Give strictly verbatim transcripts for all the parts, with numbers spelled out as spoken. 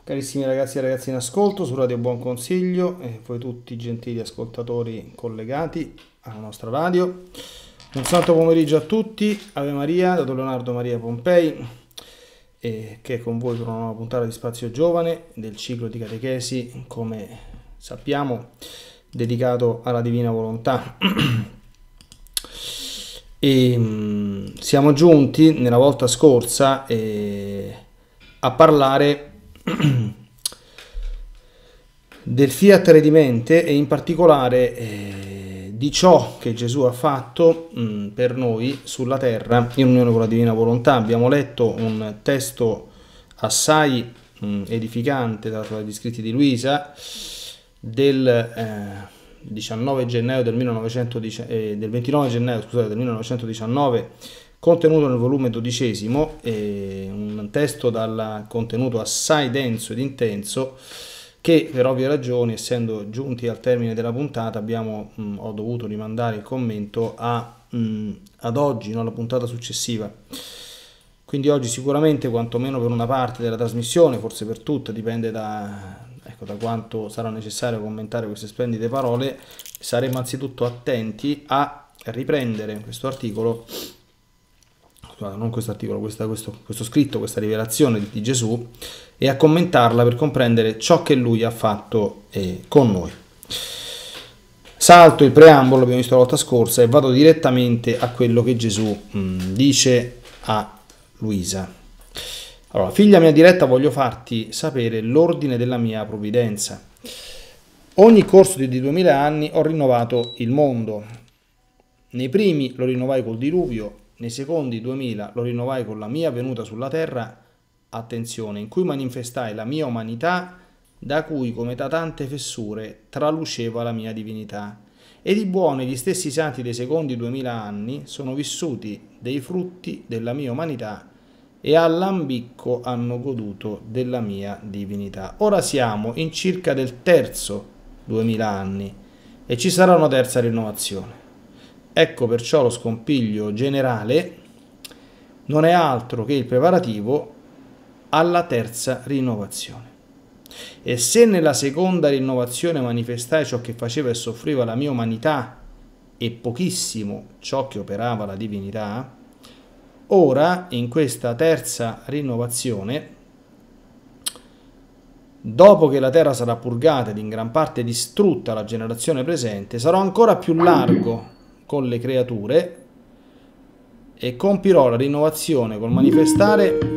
Carissimi ragazzi e ragazze in ascolto su Radio Buon Consiglio e voi tutti gentili ascoltatori collegati alla nostra radio. Un santo pomeriggio a tutti, Ave Maria, da Don Leonardo Maria Pompei, e che è con voi per una nuova puntata di Spazio Giovane del ciclo di catechesi, come sappiamo, dedicato alla Divina Volontà. E mh, siamo giunti nella volta scorsa eh, a parlare del Fiat Redimente e in particolare eh, di ciò che Gesù ha fatto mh, per noi sulla terra in unione con la Divina Volontà. Abbiamo letto un testo assai mh, edificante dagli scritti di Luisa del eh, diciannove gennaio del millenovecentodiciannove, eh, del ventinove gennaio scusate, del millenovecentodiciannove, contenuto nel volume dodicesimo, eh, un testo dal contenuto assai denso ed intenso che per ovvie ragioni, essendo giunti al termine della puntata, abbiamo, mh, ho dovuto rimandare il commento a, mh, ad oggi, non alla puntata successiva. Quindi oggi sicuramente, quantomeno per una parte della trasmissione, forse per tutta, dipende da, ecco, da quanto sarà necessario commentare queste splendide parole, saremo anzitutto attenti a riprendere questo articolo, scusate, non questo articolo, questo, questo, questo scritto, questa rivelazione di, di Gesù, e a commentarla per comprendere ciò che lui ha fatto eh, con noi. Salto il preambolo, l'abbiamo visto la volta scorsa, e vado direttamente a quello che Gesù mh, dice a Luisa. Allora, figlia mia diretta, voglio farti sapere l'ordine della mia provvidenza. Ogni corso di duemila anni ho rinnovato il mondo. Nei primi lo rinnovai col diluvio, nei secondi duemila lo rinnovai con la mia venuta sulla terra, attenzione, in cui manifestai la mia umanità, da cui come da tante fessure traluceva la mia divinità. Ed i buoni, gli stessi santi dei secondi duemila anni, sono vissuti dei frutti della mia umanità e all'ambicco hanno goduto della mia divinità. Ora siamo in circa del terzo duemila anni e ci sarà una terza rinnovazione. Ecco perciò lo scompiglio generale non è altro che il preparativo alla terza rinnovazione. E se nella seconda rinnovazione manifestai ciò che faceva e soffriva la mia umanità e pochissimo ciò che operava la divinità, ora in questa terza rinnovazione, dopo che la terra sarà purgata ed in gran parte distrutta la generazione presente, sarò ancora più largo con le creature e compirò la rinnovazione col manifestare.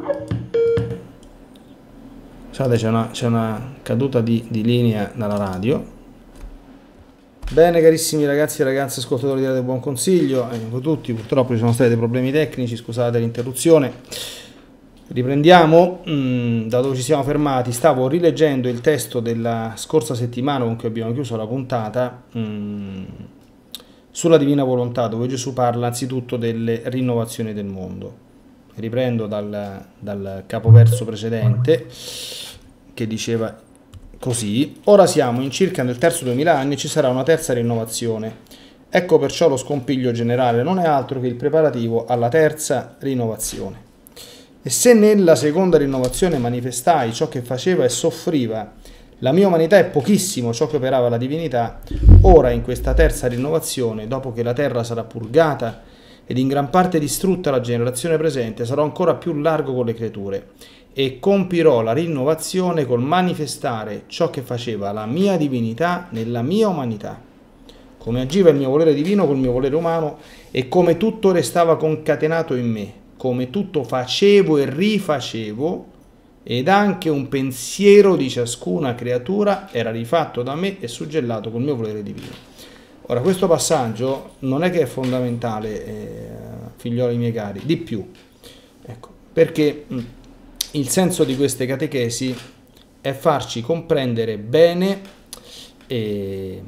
C'è una, c'è una caduta di, di linea dalla radio. Bene, carissimi ragazzi e ragazze ascoltatori di Radio Buon Consiglio, eh, voi tutti, purtroppo ci sono stati dei problemi tecnici, scusate l'interruzione. Riprendiamo mh, da dove ci siamo fermati. Stavo rileggendo il testo della scorsa settimana con cui abbiamo chiuso la puntata mh, sulla Divina Volontà, dove Gesù parla anzitutto delle rinnovazioni del mondo. Riprendo dal, dal capoverso precedente, che diceva così: ora siamo in circa nel terzo duemila anni e ci sarà una terza rinnovazione. Ecco perciò lo scompiglio generale non è altro che il preparativo alla terza rinnovazione. E se nella seconda rinnovazione manifestai ciò che faceva e soffriva la mia umanità e pochissimo ciò che operava la divinità, ora in questa terza rinnovazione, dopo che la terra sarà purgata ed in gran parte distrutta la generazione presente, sarò ancora più largo con le creature e compirò la rinnovazione col manifestare ciò che faceva la mia divinità nella mia umanità, come agiva il mio volere divino col mio volere umano e come tutto restava concatenato in me, come tutto facevo e rifacevo, ed anche un pensiero di ciascuna creatura era rifatto da me e suggellato col mio volere divino. Ora, questo passaggio non è che è fondamentale, eh, figlioli miei cari, di più, ecco, perché mh, il senso di queste catechesi è farci comprendere bene eh,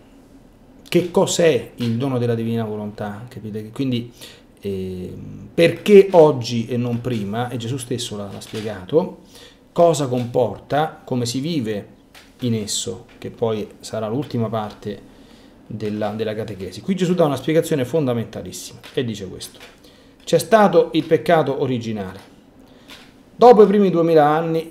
che cos'è il dono della Divina Volontà, capite? Quindi eh, perché oggi e non prima, e Gesù stesso l'ha, l'ha spiegato, cosa comporta, come si vive in esso, che poi sarà l'ultima parte della, della catechesi. Qui Gesù dà una spiegazione fondamentalissima e dice questo: c'è stato il peccato originale, dopo i primi duemila anni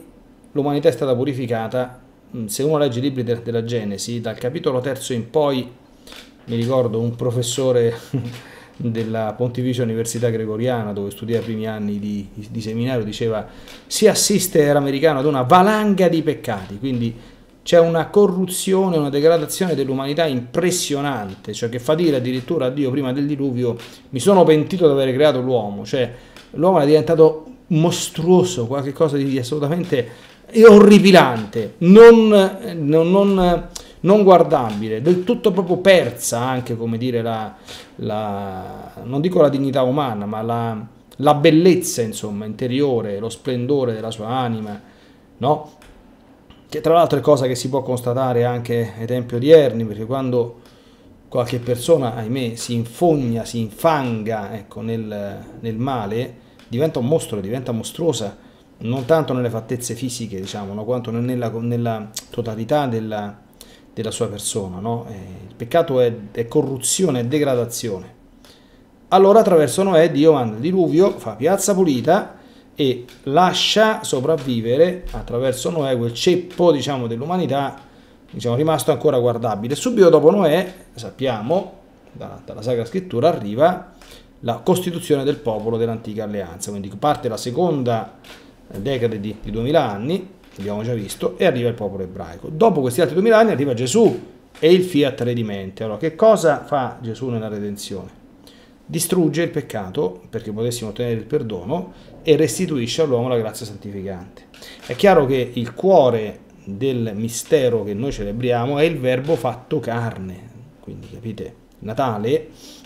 l'umanità è stata purificata. Se uno legge i libri de della Genesi, dal capitolo terzo in poi, mi ricordo un professore della Pontificia Università Gregoriana, dove studia i primi anni di, di seminario, diceva si assiste, era americano, ad una valanga di peccati, quindi c'è una corruzione, una degradazione dell'umanità impressionante, cioè che fa dire addirittura a Dio prima del diluvio mi sono pentito di aver creato l'uomo, cioè l'uomo è diventato mostruoso, qualche cosa di assolutamente orripilante, non, non, non, non guardabile, del tutto proprio persa anche, come dire, la, la non dico la dignità umana, ma la, la bellezza, insomma, interiore, lo splendore della sua anima, no? Che tra l'altro è cosa che si può constatare anche ai tempi odierni, perché quando qualche persona, ahimè, si infogna, si infanga, ecco, nel, nel male, diventa un mostro, diventa mostruosa, non tanto nelle fattezze fisiche, diciamo, no? Quanto nella, nella totalità della, della sua persona, no? Eh, il peccato è, è corruzione, è degradazione. Allora attraverso Noè Dio manda il diluvio, fa piazza pulita e lascia sopravvivere attraverso Noè quel ceppo, diciamo, dell'umanità, diciamo, rimasto ancora guardabile. Subito dopo Noè, sappiamo, da, dalla Sacra Scrittura, arriva la costituzione del popolo dell'antica alleanza, quindi parte la seconda decade di, di duemila anni, abbiamo già visto, e arriva il popolo ebraico. Dopo questi altri duemila anni arriva Gesù e il fiat redimente. Allora, che cosa fa Gesù nella redenzione? Distrugge il peccato perché potessimo ottenere il perdono e restituisce all'uomo la grazia santificante. È chiaro che il cuore del mistero che noi celebriamo è il Verbo fatto carne, quindi capite, Natale,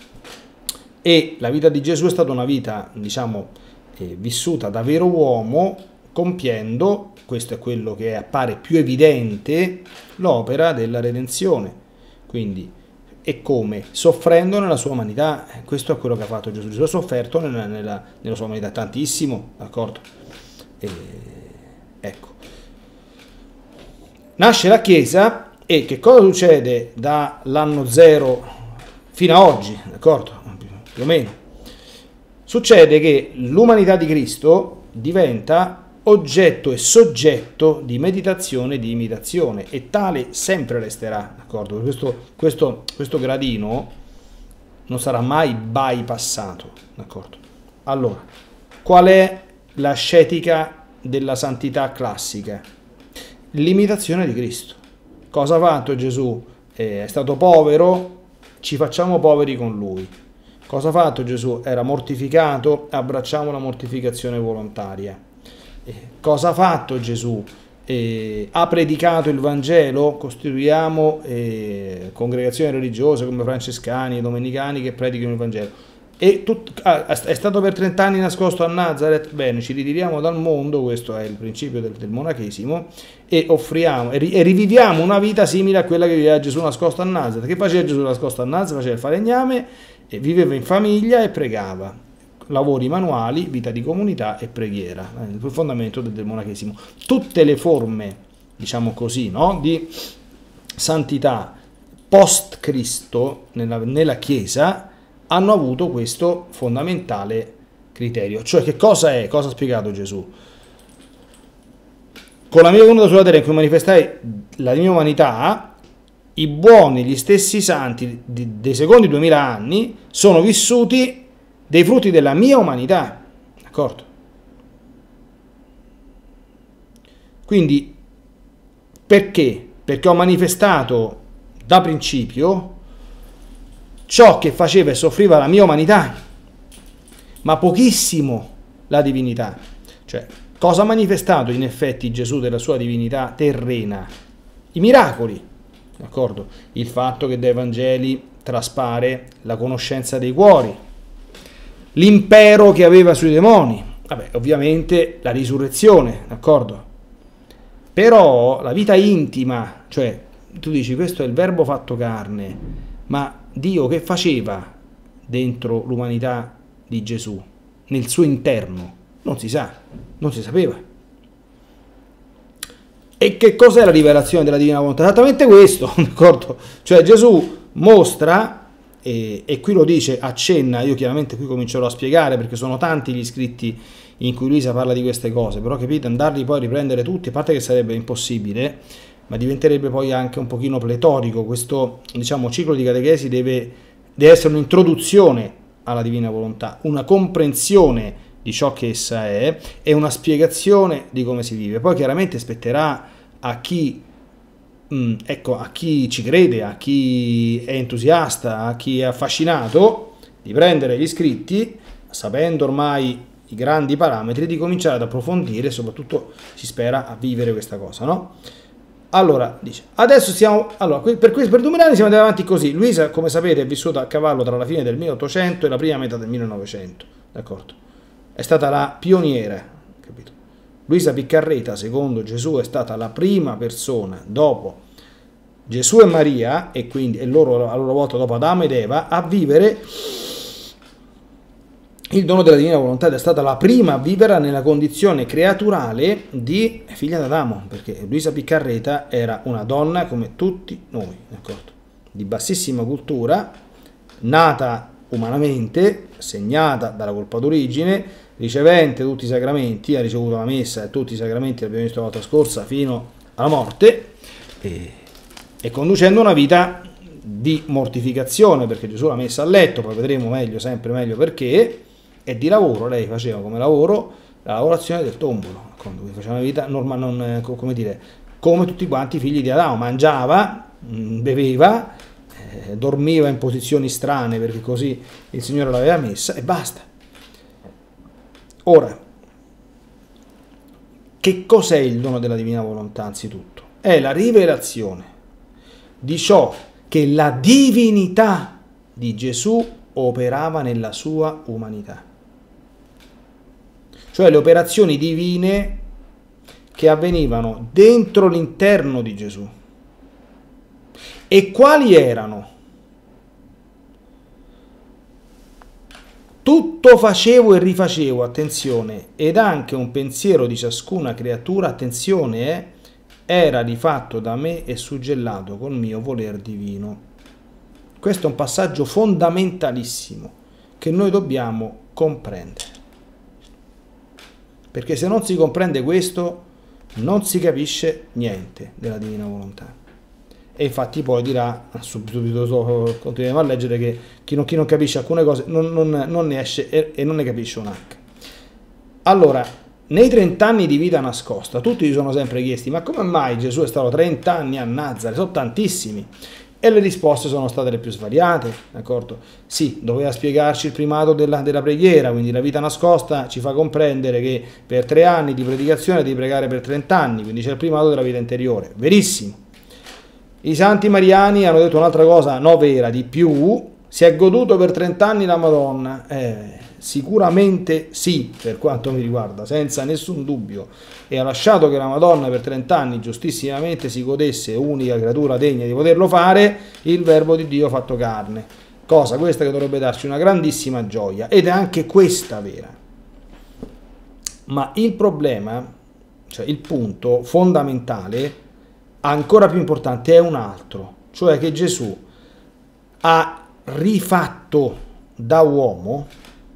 e la vita di Gesù è stata una vita, diciamo, eh, vissuta da vero uomo, compiendo, questo è quello che appare più evidente, l'opera della redenzione. Quindi, e come? Soffrendo nella sua umanità. Questo è quello che ha fatto Gesù. Gesù ha sofferto nella, nella, nella sua umanità tantissimo, d'accordo? E, ecco. Nasce la Chiesa e che cosa succede dall'anno zero fino a oggi, d'accordo? Più o meno. Succede che l'umanità di Cristo diventa oggetto e soggetto di meditazione e di imitazione, e tale sempre resterà, d'accordo? Questo, questo, questo gradino non sarà mai bypassato, d'accordo? Allora, qual è l'ascetica della santità classica? L'imitazione di Cristo. Cosa ha fatto Gesù? Eh, è stato povero, ci facciamo poveri con Lui. Cosa ha fatto Gesù? Era mortificato, abbracciamo la mortificazione volontaria. Eh, cosa ha fatto Gesù? Eh, ha predicato il Vangelo, costituiamo eh, congregazioni religiose come francescani e domenicani che predicano il Vangelo. E tut, ah, è stato per trent'anni nascosto a Nazareth. Bene, ci ritiriamo dal mondo, questo è il principio del, del monachesimo, e offriamo e, ri, e riviviamo una vita simile a quella che viveva Gesù nascosto a Nazareth. Che faceva Gesù nascosto a Nazareth? Faceva il falegname, e viveva in famiglia e pregava. Lavori manuali, vita di comunità e preghiera, il fondamento del, del monachesimo. Tutte le forme, diciamo così, no, di santità post Cristo nella, nella Chiesa hanno avuto questo fondamentale criterio. Cioè, che cosa è? Cosa ha spiegato Gesù? Con la mia venuta sulla terra in cui manifestai la mia umanità, i buoni, gli stessi santi di, dei secondi duemila anni sono vissuti dei frutti della mia umanità, d'accordo? Quindi, perché? Perché ho manifestato da principio ciò che faceva e soffriva la mia umanità, ma pochissimo la divinità. Cioè, cosa ha manifestato in effetti Gesù della sua divinità terrena? I miracoli, d'accordo? Il fatto che dai Vangeli traspare la conoscenza dei cuori, l'impero che aveva sui demoni, vabbè, ovviamente la risurrezione, d'accordo? Però la vita intima, cioè tu dici questo è il Verbo fatto carne, ma Dio che faceva dentro l'umanità di Gesù, nel suo interno? Non si sa, non si sapeva. E che cos'è la rivelazione della divina volontà? Esattamente questo, d'accordo? Cioè Gesù mostra, e, e qui lo dice, accenna, io chiaramente qui comincerò a spiegare perché sono tanti gli scritti in cui Luisa parla di queste cose, però capite, andarli poi a riprendere tutti, a parte che sarebbe impossibile, ma diventerebbe poi anche un pochino pletorico. Questo, diciamo, ciclo di catechesi deve, deve essere un'introduzione alla divina volontà, una comprensione di ciò che essa è e una spiegazione di come si vive. Poi chiaramente spetterà a chi, mh, ecco, a chi ci crede, a chi è entusiasta, a chi è affascinato, di prendere gli scritti, sapendo ormai i grandi parametri, di cominciare ad approfondire e soprattutto si spera a vivere questa cosa, no? Allora, dice, adesso siamo, allora, per, per duemila anni siamo andati avanti così. Luisa, come sapete, è vissuta a cavallo tra la fine del milleottocento e la prima metà del millenovecento, d'accordo? È stata la pioniera, capito? Luisa Piccarreta, secondo Gesù, è stata la prima persona dopo Gesù e Maria, e quindi e loro a loro volta dopo Adamo ed Eva, a vivere il dono della divina volontà, ed è stata la prima a vivere nella condizione creaturale di figlia d'Adamo, perché Luisa Piccarreta era una donna come tutti noi, d'accordo? Di bassissima cultura, nata umanamente, segnata dalla colpa d'origine, ricevente tutti i sacramenti, ha ricevuto la messa e tutti i sacramenti, l'abbiamo visto la volta scorsa, fino alla morte, e, e conducendo una vita di mortificazione, perché Gesù l'ha messa a letto, poi vedremo meglio, sempre meglio perché, e di lavoro. Lei faceva come lavoro la lavorazione del tombolo, quindi faceva una vita normale, non, come dire, come tutti quanti i figli di Adamo, mangiava, beveva, eh, dormiva in posizioni strane perché così il Signore l'aveva messa e basta. Ora, che cos'è il dono della divina volontà? Anzitutto è la rivelazione di ciò che la divinità di Gesù operava nella sua umanità, cioè le operazioni divine che avvenivano dentro l'interno di Gesù. E quali erano? Tutto facevo e rifacevo, attenzione, ed anche un pensiero di ciascuna creatura, attenzione, eh, era rifatto da me e suggellato col mio voler divino. Questo è un passaggio fondamentalissimo che noi dobbiamo comprendere. Perché se non si comprende questo, non si capisce niente della divina volontà. E infatti poi dirà, subito, subito continuiamo a leggere, che chi non, chi non capisce alcune cose non, non, non ne esce e, e non ne capisce un H. Allora, nei trent'anni di vita nascosta, tutti si sono sempre chiesti, ma come mai Gesù è stato trent'anni a Nazareth? Sono tantissimi. E le risposte sono state le più svariate, d'accordo? Sì, doveva spiegarci il primato della, della preghiera, quindi la vita nascosta ci fa comprendere che per tre anni di predicazione devi pregare per trent'anni, quindi c'è il primato della vita interiore. Verissimo. I santi mariani hanno detto un'altra cosa, no vera, di più, si è goduto per trent'anni la Madonna. Eh, sicuramente sì, per quanto mi riguarda, senza nessun dubbio. E ha lasciato che la Madonna per trent'anni giustissimamente si godesse, unica creatura degna di poterlo fare, il Verbo di Dio fatto carne. Cosa questa che dovrebbe darci una grandissima gioia, ed è anche questa vera. Ma il problema, cioè il punto fondamentale, ancora più importante, è un altro, cioè che Gesù ha rifatto da uomo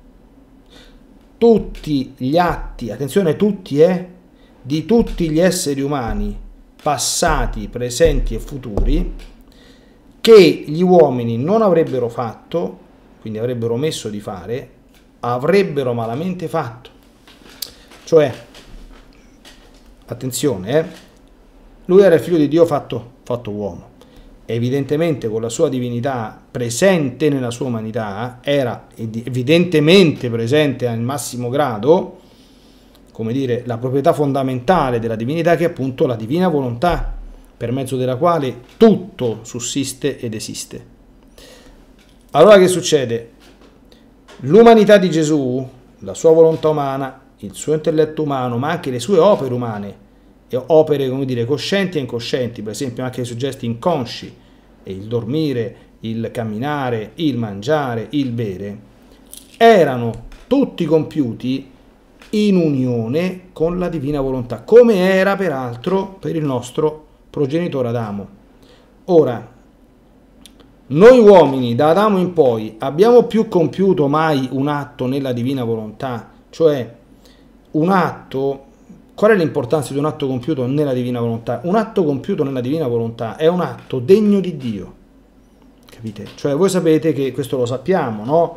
tutti gli atti, attenzione, tutti, eh, di tutti gli esseri umani, passati, presenti e futuri, che gli uomini non avrebbero fatto, quindi avrebbero omesso di fare, avrebbero malamente fatto. Cioè, attenzione, eh, lui era il figlio di Dio fatto, fatto uomo. Evidentemente con la sua divinità presente nella sua umanità, era evidentemente presente al massimo grado, come dire, la proprietà fondamentale della divinità, che è appunto la divina volontà, per mezzo della quale tutto sussiste ed esiste. Allora che succede? L'umanità di Gesù, la sua volontà umana, il suo intelletto umano, ma anche le sue opere umane, e opere, come dire, coscienti e incoscienti, per esempio anche i suggesti inconsci, e il dormire, il camminare, il mangiare, il bere, erano tutti compiuti in unione con la divina volontà, come era peraltro per il nostro progenitore Adamo. Ora, noi uomini da Adamo in poi abbiamo più compiuto mai un atto nella divina volontà, cioè un atto, qual è l'importanza di un atto compiuto nella divina volontà? Un atto compiuto nella divina volontà è un atto degno di Dio, capite? Cioè voi sapete che questo lo sappiamo, no?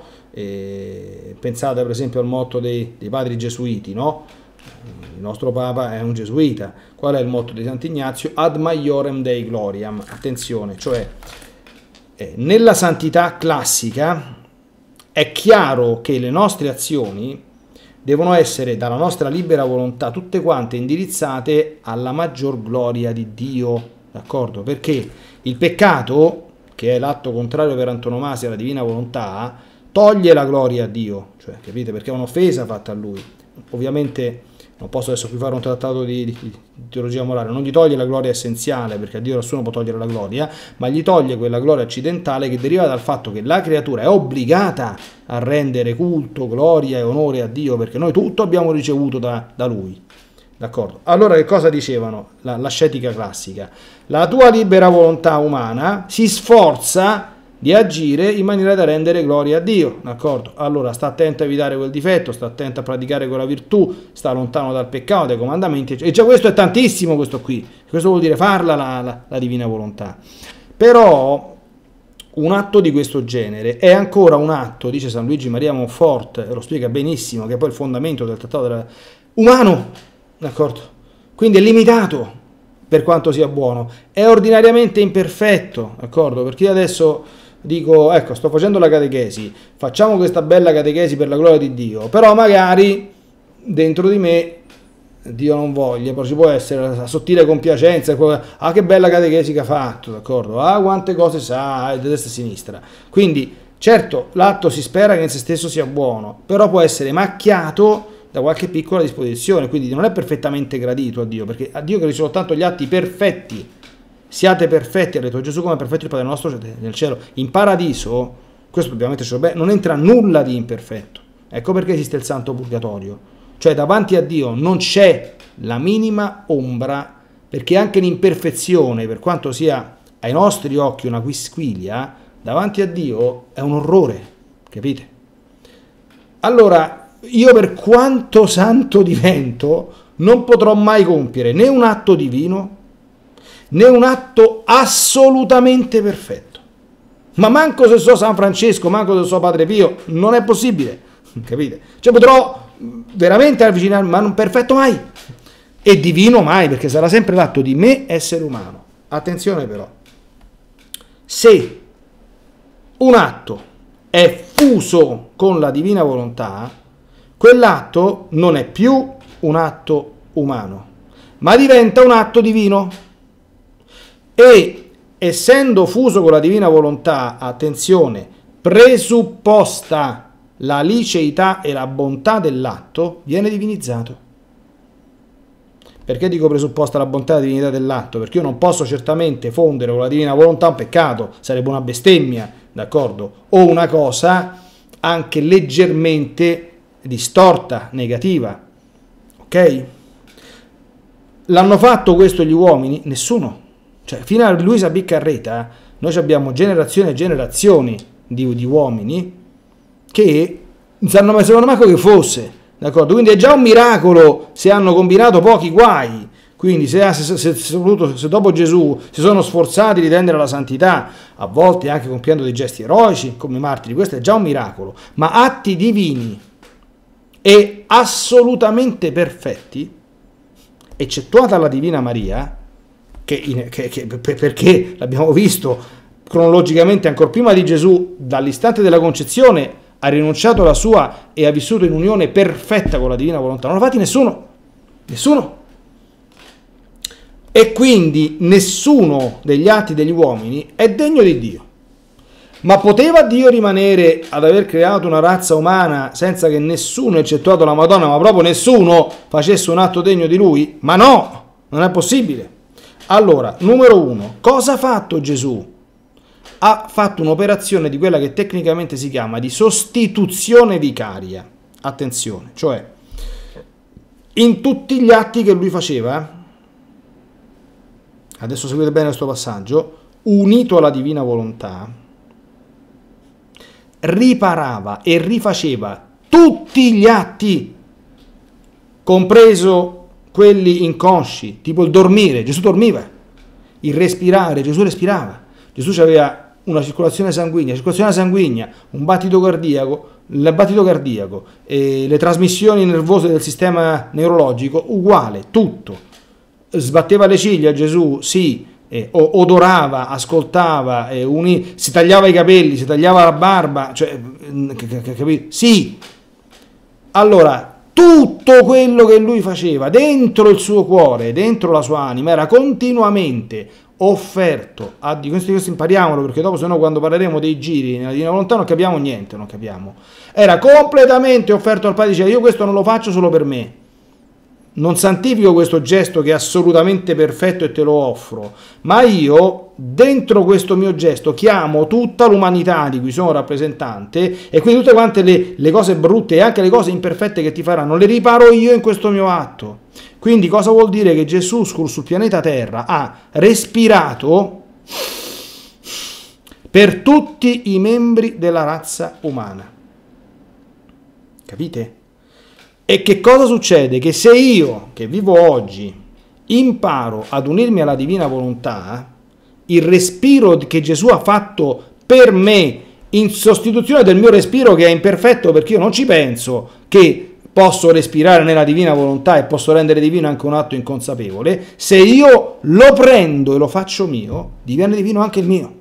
E pensate per esempio al motto dei, dei padri gesuiti, no? Il nostro Papa è un gesuita. Qual è il motto di Sant'Ignazio? Ad maiorem Dei gloriam. Attenzione, cioè eh, nella santità classica è chiaro che le nostre azioni devono essere dalla nostra libera volontà tutte quante indirizzate alla maggior gloria di Dio, d'accordo? Perché il peccato, che è l'atto contrario per antonomasia alla divina volontà, toglie la gloria a Dio, cioè, capite? Perché è un'offesa fatta a Lui. Ovviamente non posso adesso qui fare un trattato di, di, di teologia morale, non gli toglie la gloria essenziale, perché a Dio nessuno può togliere la gloria, ma gli toglie quella gloria accidentale che deriva dal fatto che la creatura è obbligata a rendere culto, gloria e onore a Dio, perché noi tutto abbiamo ricevuto da, da Lui. D'accordo? Allora che cosa dicevano? La, l'ascetica classica. La tua libera volontà umana si sforza di agire in maniera da rendere gloria a Dio, d'accordo? Allora sta attento a evitare quel difetto, sta attento a praticare quella virtù, sta lontano dal peccato, dai comandamenti, e già questo è tantissimo, questo qui, questo vuol dire farla la, la, la divina volontà. Però un atto di questo genere è ancora un atto, dice San Luigi Maria Monfort, e lo spiega benissimo, che è poi il fondamento del trattato della... umano, d'accordo? Quindi è limitato per quanto sia buono, è ordinariamente imperfetto, d'accordo? Perché io adesso dico, ecco, sto facendo la catechesi, facciamo questa bella catechesi per la gloria di Dio, però magari dentro di me, Dio non voglia, però ci può essere la sottile compiacenza, ah che bella catechesi che ha fatto, d'accordo? Ah quante cose sa, di destra e sinistra. Quindi, certo, l'atto si spera che in se stesso sia buono, però può essere macchiato da qualche piccola disposizione, quindi non è perfettamente gradito a Dio, perché a Io gradisce soltanto gli atti perfetti. Siate perfetti, ha detto Gesù, come perfetto il Padre nostro nel cielo. In paradiso, questo dobbiamo metterci bene, non entra nulla di imperfetto. Ecco perché esiste il santo purgatorio. Cioè davanti a Dio non c'è la minima ombra, perché anche l'imperfezione, per quanto sia ai nostri occhi una quisquilia, davanti a Dio è un orrore, capite? Allora, io per quanto santo divento, non potrò mai compiere né un atto divino, né un atto assolutamente perfetto. Ma manco se so San Francesco, manco se so Padre Pio, non è possibile, capite? Cioè potrò veramente avvicinarmi, ma non perfetto mai, e divino mai, perché sarà sempre l'atto di me essere umano. Attenzione però, se un atto è fuso con la divina volontà, quell'atto non è più un atto umano, ma diventa un atto divino. E essendo fuso con la divina volontà, attenzione, presupposta la liceità e la bontà dell'atto, viene divinizzato. Perché dico presupposta la bontà e la divinità dell'atto? Perché io non posso certamente fondere con la divina volontà un peccato, sarebbe una bestemmia, d'accordo? O una cosa anche leggermente distorta, negativa, ok? L'hanno fatto questo gli uomini? Nessuno. Cioè, fino a Luisa Piccarreta, noi abbiamo generazioni e generazioni di, di uomini che non sanno mai, secondo me, che fosse, d'accordo? Quindi è già un miracolo se hanno combinato pochi guai. Quindi se, se, se, se, se dopo Gesù si sono sforzati di tendere alla santità, a volte anche compiendo dei gesti eroici come martiri, questo è già un miracolo. Ma atti divini e assolutamente perfetti, eccettuata la Divina Maria, Che, che, che, perché l'abbiamo visto cronologicamente ancora prima di Gesù, dall'istante della concezione ha rinunciato alla sua e ha vissuto in unione perfetta con la divina volontà. Non l'ha fatti nessuno, nessuno. E quindi nessuno degli atti degli uomini è degno di Dio. Ma poteva Dio rimanere ad aver creato una razza umana senza che nessuno, eccettuato la Madonna, ma proprio nessuno, facesse un atto degno di Lui? Ma no, non è possibile. Allora, numero uno, cosa ha fatto Gesù? Ha fatto un'operazione di quella che tecnicamente si chiama di sostituzione vicaria. Attenzione, cioè, in tutti gli atti che lui faceva, adesso seguite bene questo passaggio, unito alla divina volontà, riparava e rifaceva tutti gli atti compreso quelli inconsci, tipo il dormire. Gesù dormiva, il respirare, Gesù respirava. Gesù aveva una circolazione sanguigna, circolazione sanguigna, un battito cardiaco, il battito cardiaco, e le trasmissioni nervose del sistema neurologico, uguale, tutto. Sbatteva le ciglia Gesù, sì, eh, odorava, ascoltava, eh, uni, si tagliava i capelli, si tagliava la barba, cioè, capito? Sì. Allora, tutto quello che lui faceva dentro il suo cuore, dentro la sua anima, era continuamente offerto a Dio. Questo, questo impariamolo, perché dopo, se no, quando parleremo dei giri nella Divina Volontà non capiamo niente, non capiamo. Era completamente offerto al Padre, diceva: io questo non lo faccio solo per me, non santifico questo gesto che è assolutamente perfetto e te lo offro, ma io dentro questo mio gesto chiamo tutta l'umanità di cui sono rappresentante, e quindi tutte quante le, le cose brutte e anche le cose imperfette che ti faranno le riparo io in questo mio atto. Quindi cosa vuol dire? Che Gesù sul, sul pianeta Terra ha respirato per tutti i membri della razza umana. Capite? E che cosa succede? Che se io, che vivo oggi, imparo ad unirmi alla Divina Volontà, il respiro che Gesù ha fatto per me, in sostituzione del mio respiro che è imperfetto perché io non ci penso, che posso respirare nella Divina Volontà e posso rendere divino anche un atto inconsapevole, se io lo prendo e lo faccio mio, diviene divino anche il mio.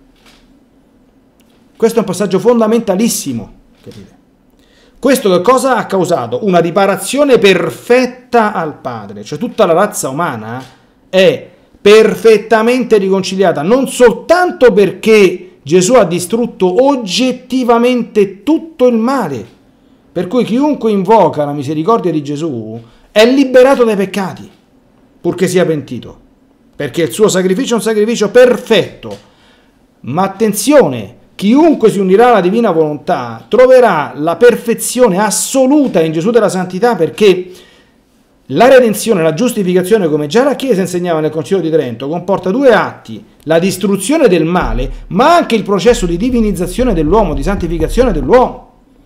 Questo è un passaggio fondamentalissimo, capite? Questo che cosa ha causato? Una riparazione perfetta al Padre, cioè tutta la razza umana è perfettamente riconciliata, non soltanto perché Gesù ha distrutto oggettivamente tutto il male, per cui chiunque invoca la misericordia di Gesù è liberato dai peccati, purché sia pentito, perché il suo sacrificio è un sacrificio perfetto. Ma attenzione, chiunque si unirà alla Divina Volontà troverà la perfezione assoluta in Gesù della Santità, perché la redenzione, la giustificazione, come già la Chiesa insegnava nel Concilio di Trento, comporta due atti: la distruzione del male, ma anche il processo di divinizzazione dell'uomo, di santificazione dell'uomo,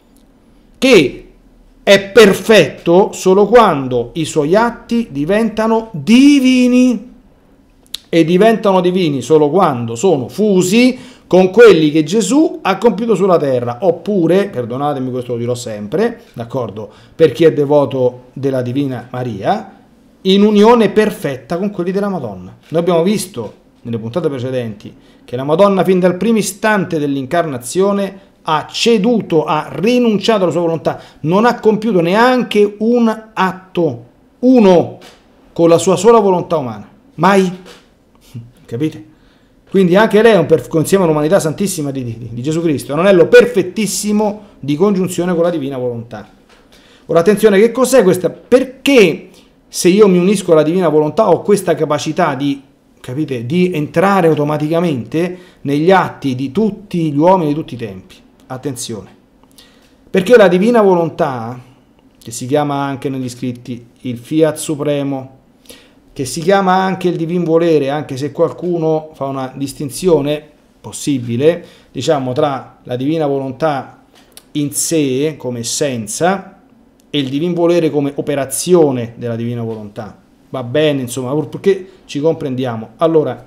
che è perfetto solo quando i suoi atti diventano divini, e diventano divini solo quando sono fusi con quelli che Gesù ha compiuto sulla terra, oppure, perdonatemi, questo lo dirò sempre, d'accordo, per chi è devoto della Divina Maria, in unione perfetta con quelli della Madonna. Noi abbiamo visto nelle puntate precedenti che la Madonna, fin dal primo istante dell'incarnazione, ha ceduto, ha rinunciato alla sua volontà, non ha compiuto neanche un atto, uno, con la sua sola volontà umana, mai, capite? Quindi anche lei è un per, insieme all'umanità santissima di, di, di Gesù Cristo, è un anello perfettissimo di congiunzione con la Divina Volontà. Ora attenzione, che cos'è questa? Perché se io mi unisco alla Divina Volontà ho questa capacità di, capite, di entrare automaticamente negli atti di tutti gli uomini di tutti i tempi? Attenzione, perché la Divina Volontà, che si chiama anche negli scritti il Fiat Supremo, che si chiama anche il Divin Volere, anche se qualcuno fa una distinzione possibile, diciamo, tra la Divina Volontà in sé come essenza e il Divin Volere come operazione della Divina Volontà. Va bene, insomma, perché ci comprendiamo. Allora,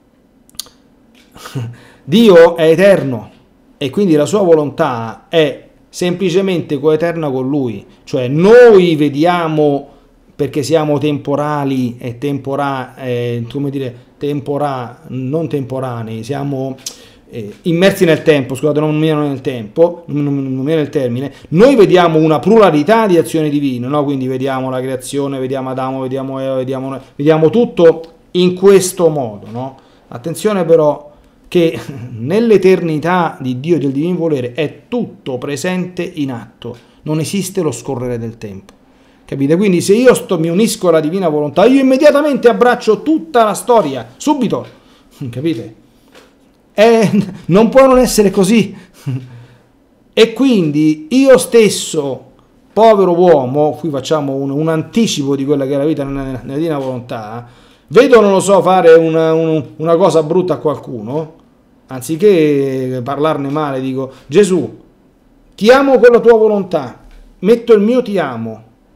Dio è eterno e quindi la sua volontà è semplicemente coeterna con Lui, cioè noi vediamo, perché siamo temporali e tempora, eh, come dire, tempora, non temporanei, siamo eh, immersi nel tempo, scusate, non mi viene nel tempo, non, non mi viene il termine, noi vediamo una pluralità di azioni divine, no? Quindi vediamo la creazione, vediamo Adamo, vediamo Eva, vediamo, vediamo tutto in questo modo, no? Attenzione però che nell'eternità di Dio e del Divin Volere è tutto presente in atto, non esiste lo scorrere del tempo. Capite? Quindi se io sto, mi unisco alla Divina Volontà, io immediatamente abbraccio tutta la storia, subito. Capite? E non può non essere così. E quindi io stesso, povero uomo, qui facciamo un, un anticipo di quella che è la vita nella, nella Divina Volontà, vedo, non lo so, fare una, un, una cosa brutta a qualcuno, anziché parlarne male, dico: Gesù, ti amo con la tua volontà, metto il mio ti amo.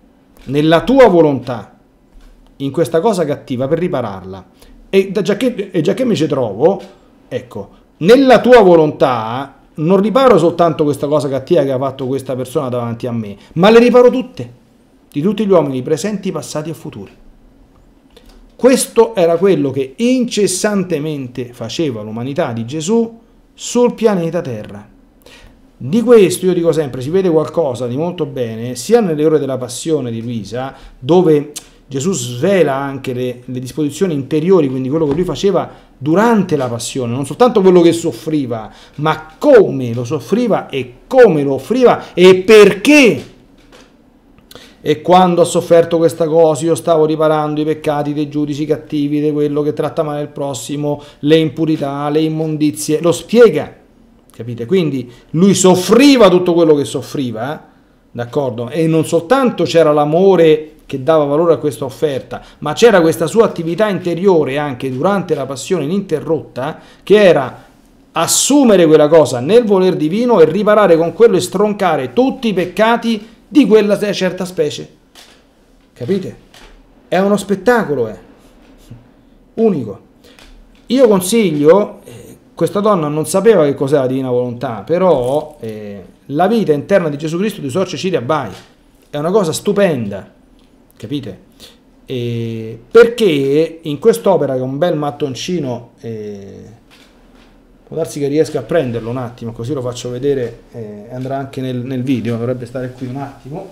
nella tua volontà in questa cosa cattiva per ripararla. E già che, e già che mi ci trovo, ecco, nella tua volontà non riparo soltanto questa cosa cattiva che ha fatto questa persona davanti a me, ma le riparo tutte, di tutti gli uomini presenti, passati e futuri. Questo era quello che incessantemente faceva l'umanità di Gesù sul pianeta Terra. Di questo io dico sempre, si vede qualcosa di molto bene, sia nelle ore della passione di Luisa, dove Gesù svela anche le, le disposizioni interiori, quindi quello che lui faceva durante la passione, non soltanto quello che soffriva, ma come lo soffriva e come lo offriva e perché. E quando ho sofferto questa cosa io stavo riparando i peccati dei giudici cattivi, di quello che tratta male il prossimo, le impurità, le immondizie, lo spiega, capite? Quindi lui soffriva tutto quello che soffriva, eh? D'accordo? E non soltanto c'era l'amore che dava valore a questa offerta, ma c'era questa sua attività interiore anche durante la passione ininterrotta, che era assumere quella cosa nel voler divino e riparare con quello e stroncare tutti i peccati di quella certa specie. Capite? È uno spettacolo, è unico. Io consiglio, eh, questa donna non sapeva che cos'era la divina volontà, però eh, la vita interna di Gesù Cristo di Sor Cecilia Bai è una cosa stupenda, capite? E perché in quest'opera, che è un bel mattoncino, eh, può darsi che riesca a prenderlo un attimo, così lo faccio vedere, eh, andrà anche nel, nel video, dovrebbe stare qui un attimo.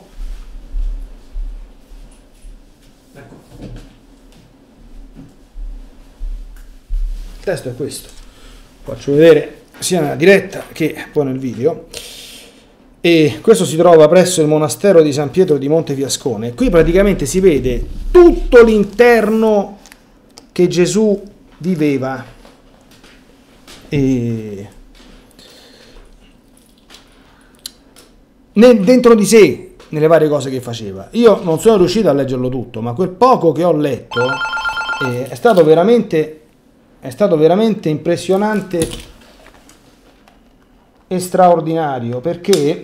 Ecco. Il testo è questo, faccio vedere sia nella diretta che poi nel video. E questo si trova presso il monastero di San Pietro di Montefiascone. Qui praticamente si vede tutto l'interno che Gesù viveva e dentro di sé, nelle varie cose che faceva. Io non sono riuscito a leggerlo tutto, ma quel poco che ho letto eh, è stato veramente è stato veramente impressionante e straordinario, perché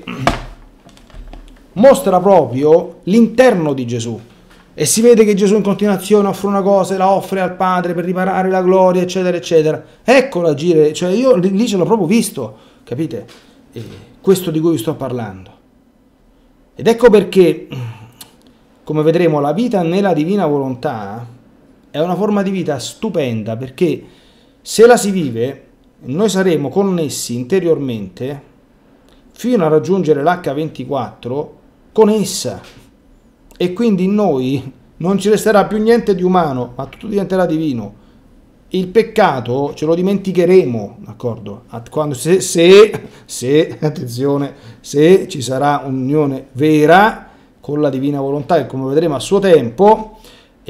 mostra proprio l'interno di Gesù e si vede che Gesù in continuazione offre una cosa e la offre al Padre per riparare la gloria, eccetera eccetera. Ecco l'agire, cioè io lì ce l'ho proprio visto, capite? E questo di cui vi sto parlando. Ed ecco perché, come vedremo, la vita nella divina volontà è una forma di vita stupenda, perché se la si vive noi saremo connessi interiormente fino a raggiungere l'acca ventiquattro con essa, e quindi in noi non ci resterà più niente di umano, ma tutto diventerà divino. Il peccato ce lo dimenticheremo, d'accordo? Quando, se, se, se, attenzione, se ci sarà un'unione vera con la divina volontà, che come vedremo a suo tempo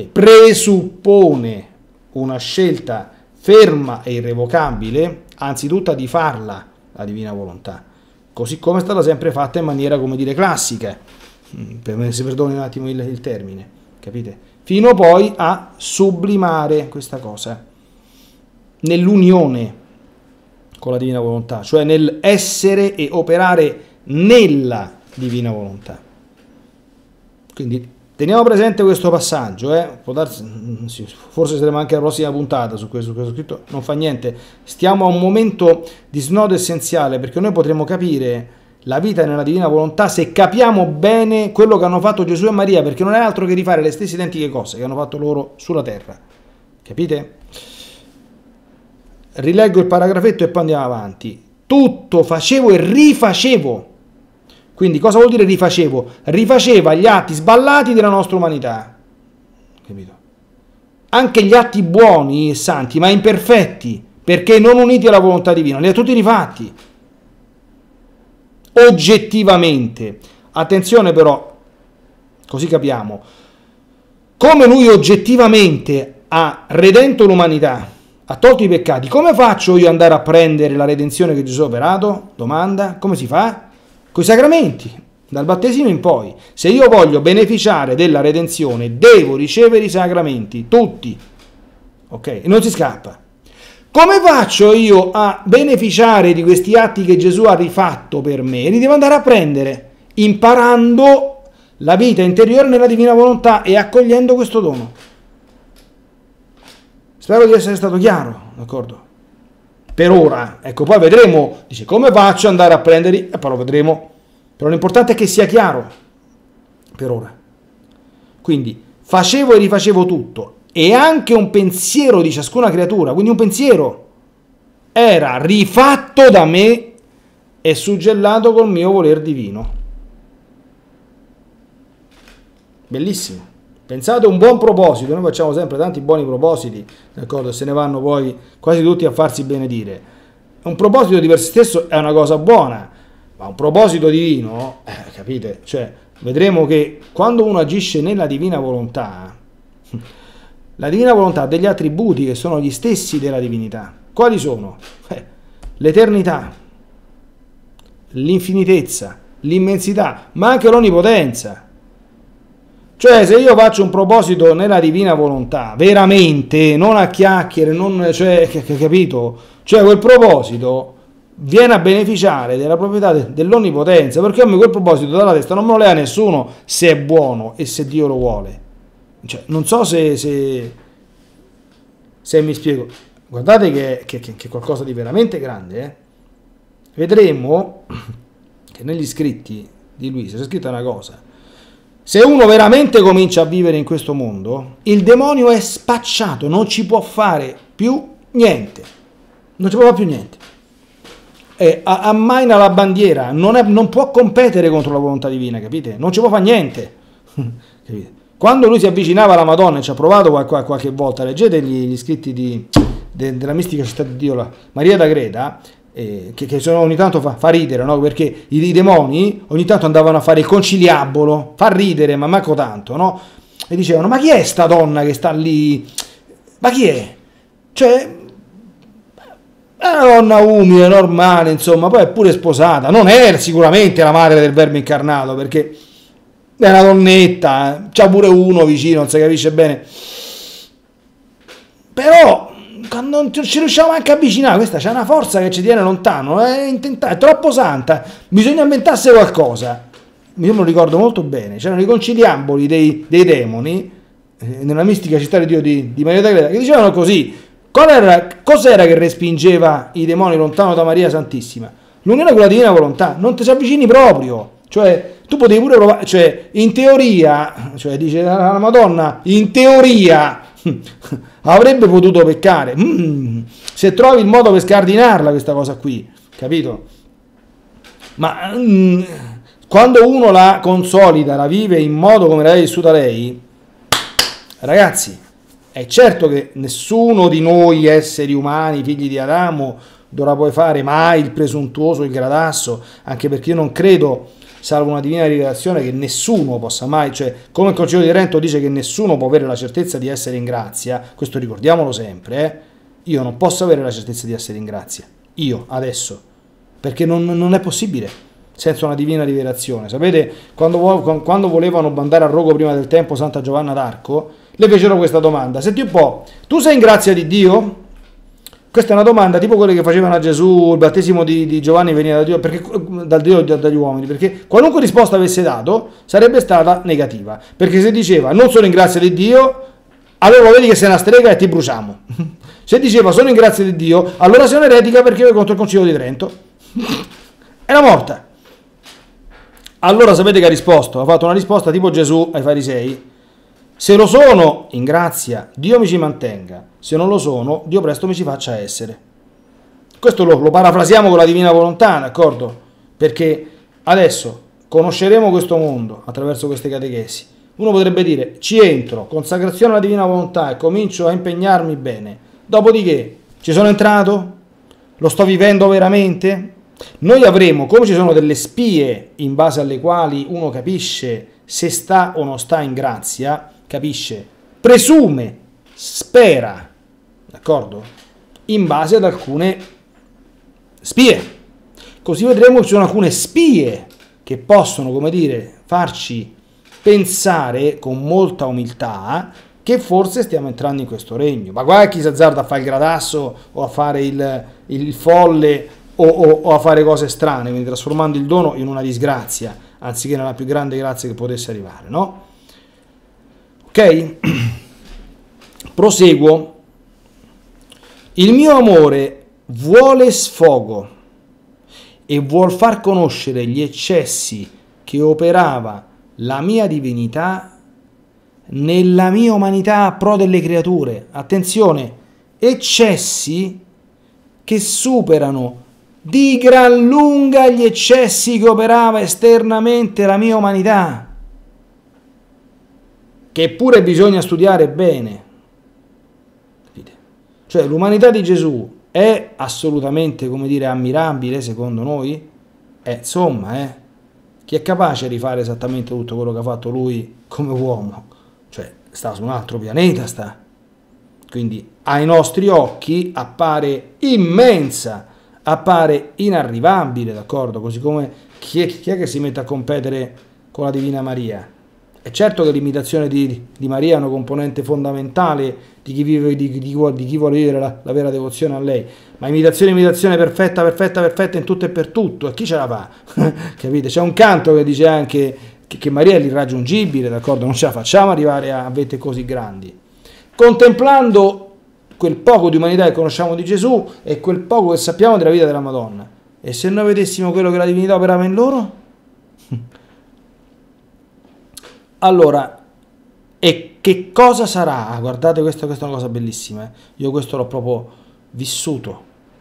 presuppone una scelta ferma e irrevocabile, anzitutto di farla la divina volontà, così come è stata sempre fatta in maniera, come dire, classica, per me si perdoni un attimo il, il termine, capite? Fino poi a sublimare questa cosa nell'unione con la divina volontà, cioè nel essere e operare nella divina volontà. Quindi teniamo presente questo passaggio, eh? Può darsi, forse saremo anche alla prossima puntata su questo, su questo scritto, non fa niente. Stiamo a un momento di snodo essenziale, perché noi potremo capire la vita nella divina volontà se capiamo bene quello che hanno fatto Gesù e Maria, perché non è altro che rifare le stesse identiche cose che hanno fatto loro sulla terra. Capite? Rileggo il paragrafetto e poi andiamo avanti. Tutto facevo e rifacevo. Quindi cosa vuol dire rifacevo? Rifaceva gli atti sballati della nostra umanità, capito? Anche gli atti buoni e santi, ma imperfetti, perché non uniti alla volontà divina, li ha tutti rifatti. Oggettivamente. Attenzione però, così capiamo. Come lui oggettivamente ha redento l'umanità, ha tolto i peccati, come faccio io ad andare a prendere la redenzione che Gesù ha operato? Domanda, come si fa? Coi sacramenti, dal battesimo in poi. Se io voglio beneficiare della redenzione, devo ricevere i sacramenti, tutti, ok? E non si scappa. Come faccio io a beneficiare di questi atti che Gesù ha rifatto per me? Li devo andare a prendere, imparando la vita interiore nella divina volontà e accogliendo questo dono. Spero di essere stato chiaro, d'accordo? Per ora, ecco, poi vedremo, dice, come faccio ad andare a prenderli? E poi lo vedremo, però l'importante è che sia chiaro, per ora. Quindi, facevo e rifacevo tutto, e anche un pensiero di ciascuna creatura, quindi un pensiero, era rifatto da me e suggellato col mio voler divino. Bellissimo. Pensate a un buon proposito, noi facciamo sempre tanti buoni propositi, d'accordo? Se ne vanno poi quasi tutti a farsi benedire. Un proposito di per sé stesso è una cosa buona, ma un proposito divino, eh, capite? Cioè, vedremo che quando uno agisce nella divina volontà, la divina volontà ha degli attributi che sono gli stessi della divinità. Quali sono? Eh, l'eternità, l'infinitezza, l'immensità, ma anche l'onnipotenza. Cioè, se io faccio un proposito nella divina volontà, veramente, non a chiacchiere, non, cioè, capito? Cioè, quel proposito viene a beneficiare della proprietà dell'onnipotenza, perché a me quel proposito dalla testa non me lo leva nessuno se è buono e se Dio lo vuole. Cioè, non so se, se, se mi spiego. Guardate che, che, che è qualcosa di veramente grande. Eh? Vedremo che negli scritti di Luisa c'è scritta una cosa. Se uno veramente comincia a vivere in questo mondo, il demonio è spacciato, non ci può fare più niente. Non ci può fare più niente. E ammaina la bandiera, non, è, non può competere contro la volontà divina, capite? Non ci può fare niente. Capite? Quando lui si avvicinava alla Madonna e ci ha provato qualche, qualche volta, leggete gli, gli scritti di, de, della mistica città di Dio, la Maria d'Agreda, eh, che, che sono, ogni tanto fa, fa ridere, no? Perché i, i demoni ogni tanto andavano a fare il conciliabolo, fa ridere, ma manco tanto, no? E dicevano, ma chi è sta donna che sta lì? Ma chi è? Cioè, è una donna umile, normale, insomma, poi è pure sposata, non è sicuramente la madre del Verbo incarnato, perché è una donnetta, c'ha pure uno vicino, non si capisce bene. Però, quando non ci riusciamo anche a avvicinare, questa c'è una forza che ci tiene lontano, è, intenta- è troppo santa, bisogna inventarsi qualcosa. Io me lo ricordo molto bene, c'erano i conciliaboli dei, dei demoni, eh, nella mistica città di Dio di, di Maria d'Agreda, che dicevano così, qual era, cos'era che respingeva i demoni lontano da Maria Santissima? L'unione con la divina volontà, non ti ci avvicini proprio, cioè tu potevi pure provare, cioè in teoria, cioè dice la Madonna, in teoria avrebbe potuto peccare, mm, se trovi il modo per scardinarla questa cosa qui, capito? Ma mm, quando uno la consolida, la vive in modo come l'ha vissuta lei, ragazzi, è certo che nessuno di noi esseri umani, figli di Adamo, dovrà poi fare mai il presuntuoso, il gradasso, anche perché io non credo, salvo una divina rivelazione, che nessuno possa mai, cioè come il Concilio di Trento dice che nessuno può avere la certezza di essere in grazia, questo ricordiamolo sempre, eh? Io non posso avere la certezza di essere in grazia, io adesso, perché non, non è possibile senza una divina rivelazione. Sapete, quando, quando volevano mandare a rogo prima del tempo Santa Giovanna d'Arco, le fecero questa domanda: senti un po', tu sei in grazia di Dio? Questa è una domanda tipo quelle che facevano a Gesù, il battesimo di, di Giovanni veniva da Dio, perché, dal Dio dagli uomini, perché qualunque risposta avesse dato sarebbe stata negativa, perché se diceva non sono in grazia di Dio, allora vedi che sei una strega e ti bruciamo. Se diceva sono in grazia di Dio, allora sei un'eretica perché vai contro il Concilio di Trento. Era morta. Allora sapete che ha risposto? Ha fatto una risposta tipo Gesù ai farisei: se lo sono, in grazia, Dio mi ci mantenga; se non lo sono, Dio presto mi ci faccia essere. Questo lo, lo parafrasiamo con la divina volontà, d'accordo? Perché adesso conosceremo questo mondo attraverso queste catechesi. Uno potrebbe dire, ci entro, consacrazione alla divina volontà e comincio a impegnarmi bene. Dopodiché, ci sono entrato? Lo sto vivendo veramente? Noi avremo, come ci sono delle spie in base alle quali uno capisce se sta o non sta in grazia, capisce, presume, spera, d'accordo? In base ad alcune spie. Così vedremo che ci sono alcune spie che possono, come dire, farci pensare con molta umiltà che forse stiamo entrando in questo regno. Ma guarda chi si azzarda a fare il gradasso o a fare il, il folle o, o, o a fare cose strane, quindi trasformando il dono in una disgrazia, anziché nella più grande grazia che potesse arrivare, no? Ok? Proseguo. Il mio amore vuole sfogo e vuol far conoscere gli eccessi che operava la mia divinità nella mia umanità a pro delle creature. Attenzione, eccessi che superano di gran lunga gli eccessi che operava esternamente la mia umanità, che pure bisogna studiare bene. Capite? Cioè l'umanità di Gesù è assolutamente, come dire, ammirabile secondo noi? Eh, insomma, eh, chi è capace di fare esattamente tutto quello che ha fatto lui come uomo? Cioè, sta su un altro pianeta, sta. Quindi ai nostri occhi appare immensa, appare inarrivabile, d'accordo? Così come chi è, chi è che si mette a competere con la Divina Maria? È certo che l'imitazione di, di Maria è una componente fondamentale di chi, vive, di, di, di chi vuole vivere la, la vera devozione a lei, ma imitazione, imitazione perfetta, perfetta, perfetta in tutto e per tutto, e chi ce la fa? Capite? C'è un canto che dice anche che, che Maria è l'irraggiungibile, d'accordo? Non ce la facciamo arrivare a vette così grandi. Contemplando quel poco di umanità che conosciamo di Gesù e quel poco che sappiamo della vita della Madonna, e se noi vedessimo quello che la divinità operava in loro? Allora, e che cosa sarà? Guardate, questa, questa è una cosa bellissima, eh? Io questo l'ho proprio vissuto.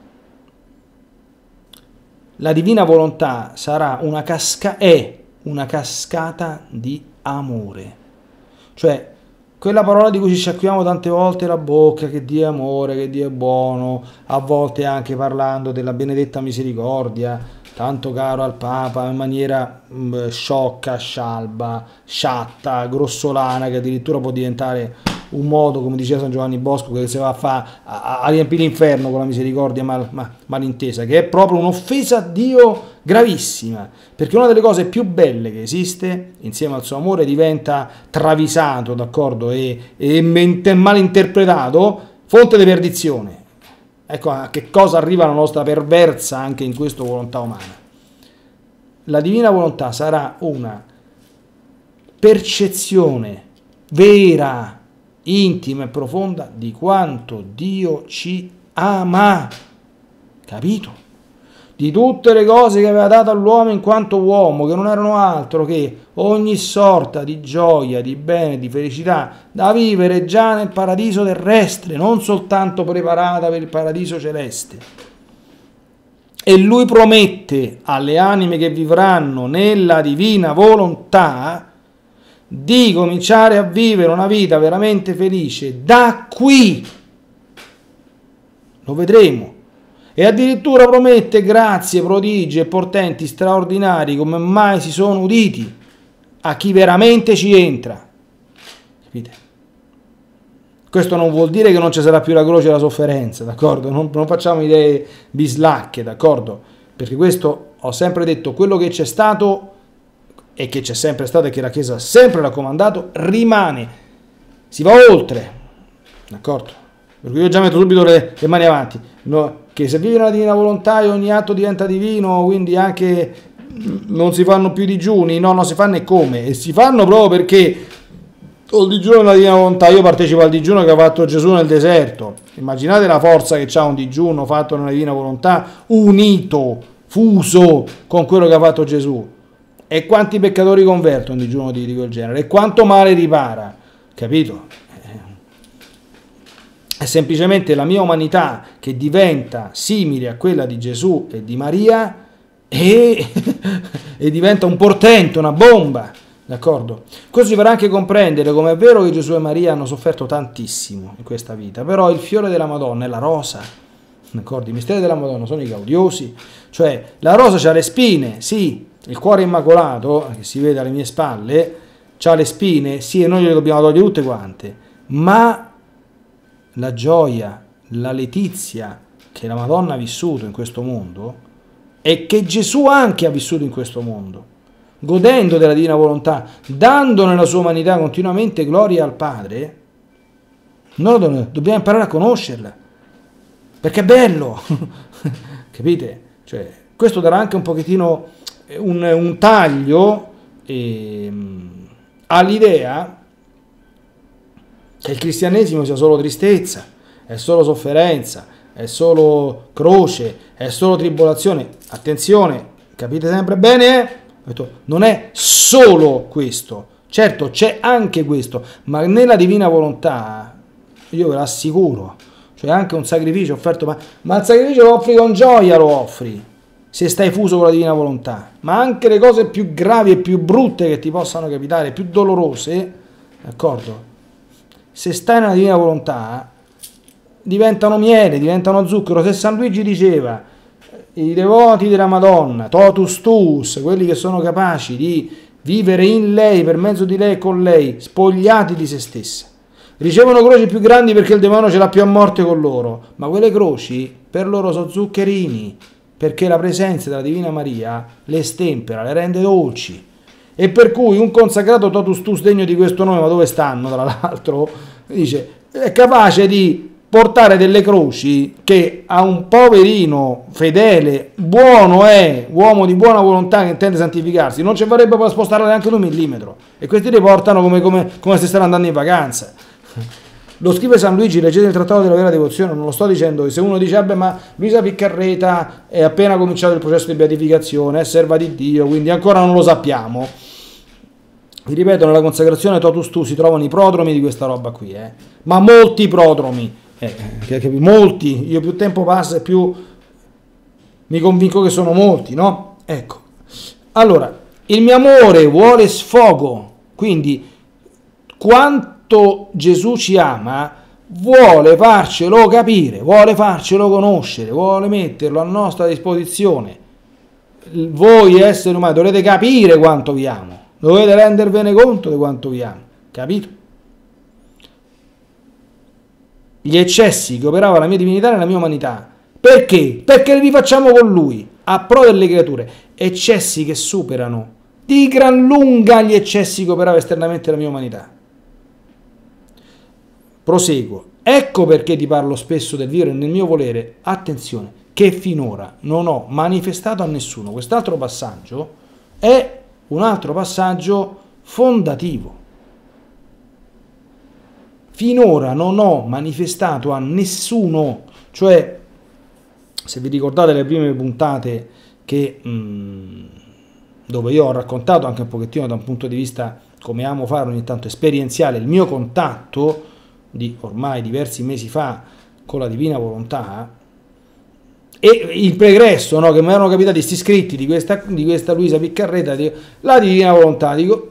La divina volontà sarà una casca, è una cascata di amore. Cioè, quella parola di cui ci sciacquiamo tante volte la bocca, che Dio è amore, che Dio è buono, a volte anche parlando della benedetta misericordia, tanto caro al Papa, in maniera mh, sciocca, scialba, sciatta, grossolana, che addirittura può diventare un modo, come diceva San Giovanni Bosco, che si va a, fa, a, a riempire l'inferno con la misericordia mal, mal, malintesa, che è proprio un'offesa a Dio gravissima, perché una delle cose più belle che esiste, insieme al suo amore, diventa travisato, d'accordo, e, e mal interpretato, fonte di perdizione. Ecco a che cosa arriva la nostra perversa anche in questo volontà umana. La divina volontà sarà una percezione vera, intima e profonda di quanto Dio ci ama, capito? Di tutte le cose che aveva dato all'uomo in quanto uomo, che non erano altro che ogni sorta di gioia, di bene, di felicità da vivere già nel paradiso terrestre, non soltanto preparata per il paradiso celeste. E lui promette alle anime che vivranno nella divina volontà di cominciare a vivere una vita veramente felice da qui. Lo vedremo. E addirittura promette grazie, prodigi e portenti straordinari come mai si sono uditi a chi veramente ci entra. Capite? Questo non vuol dire che non ci sarà più la croce e la sofferenza, d'accordo? Non, non facciamo idee bislacche, d'accordo? Perché questo, ho sempre detto, quello che c'è stato e che c'è sempre stato e che la Chiesa ha sempre raccomandato, rimane. Si va oltre, d'accordo? Per cui io già metto subito le, le mani avanti. No, che se vivi nella divina volontà e ogni atto diventa divino, quindi anche non si fanno più digiuni, no, non si fanno e come? E si fanno proprio perché il digiuno nella divina volontà, io partecipo al digiuno che ha fatto Gesù nel deserto. Immaginate la forza che ha un digiuno fatto nella divina volontà, unito, fuso con quello che ha fatto Gesù. E quanti peccatori convertono un digiuno di, di quel genere? E quanto male ripara? Capito? È semplicemente la mia umanità che diventa simile a quella di Gesù e di Maria e, e diventa un portento, una bomba, d'accordo? Questo ci farà anche comprendere come è vero che Gesù e Maria hanno sofferto tantissimo in questa vita, però il fiore della Madonna è la rosa, d'accordo? I misteri della Madonna sono i gaudiosi, cioè la rosa c'ha le spine, sì, il cuore immacolato, che si vede alle mie spalle, c'ha le spine, sì, e noi le dobbiamo togliere tutte quante, ma la gioia, la letizia che la Madonna ha vissuto in questo mondo e che Gesù anche ha vissuto in questo mondo, godendo della divina volontà, dando nella sua umanità continuamente gloria al Padre, noi dobbiamo imparare a conoscerla, perché è bello, capite? Cioè, questo darà anche un pochettino un, un taglio eh, all'idea che il cristianesimo sia solo tristezza, è solo sofferenza, è solo croce, è solo tribolazione. Attenzione, capite sempre bene? Eh? Non è solo questo, certo c'è anche questo, ma nella divina volontà, io ve l'assicuro, cioè anche un sacrificio offerto, ma, ma il sacrificio lo offri con gioia, lo offri, se stai fuso con la divina volontà, ma anche le cose più gravi e più brutte che ti possano capitare, più dolorose, d'accordo? Se stai nella divina volontà, diventano miele, diventano zucchero. Se San Luigi diceva, i devoti della Madonna, totus tuus, quelli che sono capaci di vivere in lei, per mezzo di lei e con lei, spogliati di se stessa, ricevono croci più grandi perché il demonio ce l'ha più a morte con loro, ma quelle croci per loro sono zuccherini, perché la presenza della Divina Maria le stempera, le rende dolci, e per cui un consacrato totus tuus degno di questo nome, ma dove stanno tra l'altro, dice, è capace di portare delle croci che a un poverino fedele, buono è, uomo di buona volontà che intende santificarsi, non ci vorrebbe poi spostarla neanche un millimetro, e questi li portano come, come, come se stanno andando in vacanza. Lo scrive San Luigi, leggete il Trattato della vera devozione, non lo sto dicendo, se uno dice, ma Luisa Piccarreta è appena cominciato il processo di beatificazione, è serva di Dio, quindi ancora non lo sappiamo. Vi ripeto, nella consacrazione totus tu si trovano i prodromi di questa roba qui, eh? Ma molti prodromi. Eh, molti, io più tempo passa e più mi convinco che sono molti, no? Ecco, allora, il mio amore vuole sfogo, quindi quanto Gesù ci ama vuole farcelo capire, vuole farcelo conoscere, vuole metterlo a nostra disposizione. Voi esseri umani dovete capire quanto vi amo, dovete rendervene conto di quanto vi amo, capito? Gli eccessi che operava la mia divinità nella mia umanità. Perché? Perché li rifacciamo con lui, a pro delle creature. Eccessi che superano di gran lunga gli eccessi che operava esternamente la mia umanità. Proseguo. Ecco perché ti parlo spesso del vivere nel mio volere. Attenzione, che finora non ho manifestato a nessuno. Quest'altro passaggio è un altro passaggio fondativo. Finora non ho manifestato a nessuno, cioè, se vi ricordate le prime puntate che, mh, dove io ho raccontato anche un pochettino da un punto di vista, come amo fare ogni tanto, esperienziale, il mio contatto di ormai diversi mesi fa con la Divina Volontà e il pregresso, no, che mi erano capitati questi scritti di questa, di questa Luisa Piccarreta, dico, la Divina Volontà, dico...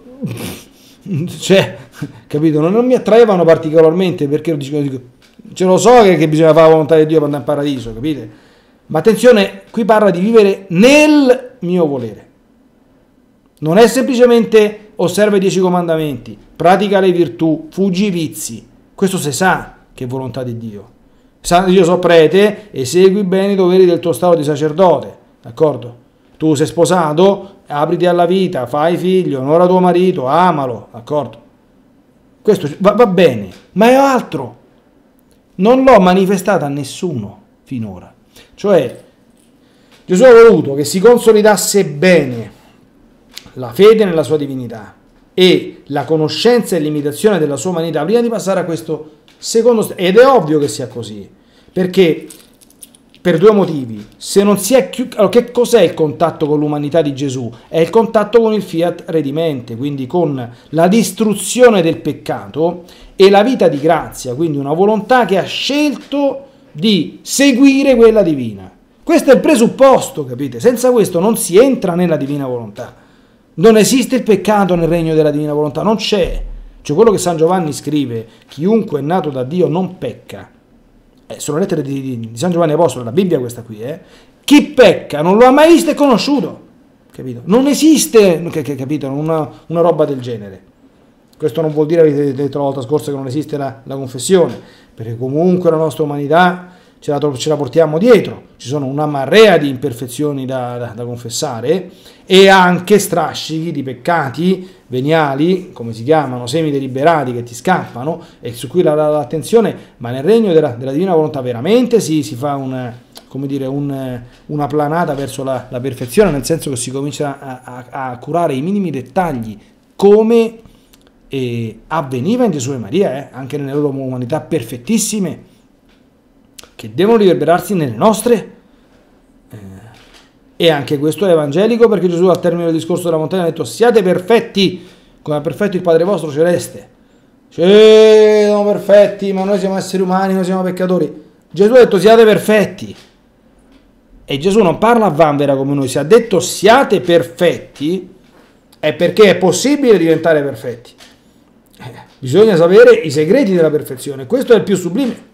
cioè, capito, non, non mi attraevano particolarmente, perché dico, dico, ce lo so che, che bisogna fare la volontà di Dio per andare in paradiso, capite? Ma attenzione, qui parla di vivere nel mio volere, non è semplicemente osserva i dieci comandamenti, pratica le virtù, fuggi i vizi, questo si sa che è volontà di Dio. Io so prete e segui bene i doveri del tuo stato di sacerdote, d'accordo? Tu sei sposato, apriti alla vita, fai figlio, onora tuo marito, amalo, d'accordo? Questo va, va bene, ma è altro. Non l'ho manifestata a nessuno finora. Cioè, Gesù ha voluto che si consolidasse bene la fede nella sua divinità e la conoscenza e l'imitazione della sua umanità prima di passare a questo secondo step. Ed è ovvio che sia così, perché... per due motivi. Se non si è chiu... allora, che cos'è il contatto con l'umanità di Gesù? È il contatto con il fiat redimente, quindi con la distruzione del peccato e la vita di grazia, quindi una volontà che ha scelto di seguire quella divina. Questo è il presupposto, capite? Senza questo non si entra nella divina volontà. Non esiste il peccato nel regno della divina volontà, non c'è. Cioè quello che San Giovanni scrive, chiunque è nato da Dio non pecca. Eh, sono lettere di, di, di San Giovanni Apostolo, la Bibbia questa qui, eh? Chi pecca non lo ha mai visto e conosciuto, capito? Non esiste, che, che, capito, una, una roba del genere. Questo non vuol dire, avete detto la volta scorsa, che non esiste la, la confessione, perché comunque la nostra umanità ce la, ce la portiamo dietro, ci sono una marea di imperfezioni da, da, da confessare e anche strascichi di peccati veniali, come si chiamano, semi deliberati che ti scappano e su cui la, la, l'attenzione, ma nel regno della, della divina volontà veramente si, si fa un, come dire, un, una planata verso la, la perfezione, nel senso che si comincia a, a, a curare i minimi dettagli come eh, avveniva in Gesù e Maria, eh, anche nelle loro umanità perfettissime, che devono riverberarsi nelle nostre. Eh, e anche questo è evangelico, perché Gesù al termine del discorso della montagna ha detto: siate perfetti come è perfetto il Padre vostro celeste. Cioè, siamo perfetti, ma noi siamo esseri umani, noi siamo peccatori. Gesù ha detto siate perfetti, e Gesù non parla a vanvera come noi. Se ha detto siate perfetti è perché è possibile diventare perfetti. Eh, bisogna sapere i segreti della perfezione, questo è il più sublime.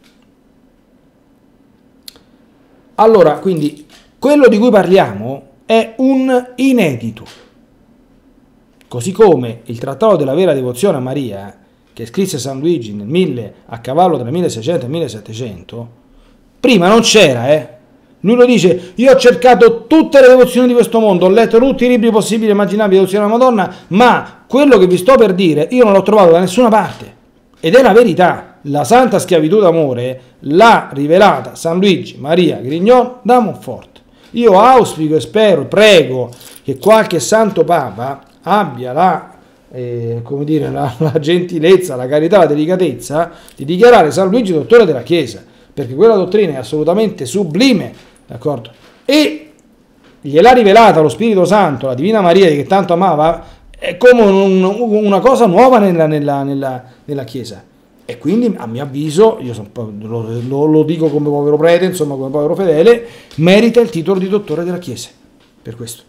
Allora, quindi, quello di cui parliamo è un inedito. Così come il Trattato della vera devozione a Maria, che scrisse San Luigi nel mille, a cavallo tra milleseicento e millesettecento, prima non c'era, eh. Lui lo dice: io ho cercato tutte le devozioni di questo mondo, ho letto tutti i libri possibili e immaginabili di devozione alla Madonna, ma quello che vi sto per dire io non l'ho trovato da nessuna parte. Ed è la verità. La santa schiavitù d'amore l'ha rivelata San Luigi Maria Grignon da Montfort. Io auspico e spero, prego, che qualche santo papa abbia la, eh, come dire, la, la gentilezza, la carità, la delicatezza di dichiarare San Luigi dottore della Chiesa, perché quella dottrina è assolutamente sublime, d'accordo? E gliel'ha rivelata lo Spirito Santo, la Divina Maria che tanto amava, è come un, una cosa nuova nella, nella, nella, nella Chiesa. E quindi, a mio avviso, io sono, lo, lo, lo dico come povero prete, insomma come povero fedele, merita il titolo di dottore della Chiesa, per questo.